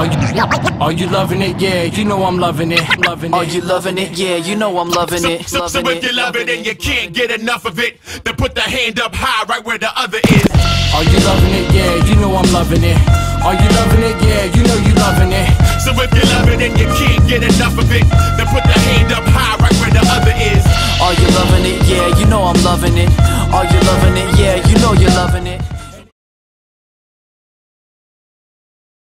Are you loving it? Yeah, you know I'm loving it. Are you loving it? Yeah, you know I'm loving it. So if you love it and you can't get enough of it, then put the hand up high right where the other is. Are you loving it? Yeah, you know I'm loving it. Are you loving it? Yeah, you know you loving it. So if you love it and you can't get enough of it, then put the hand up high right where the other is. Are you loving it? Yeah, you know I'm loving it. Are you loving it? Yeah, you know you're loving it.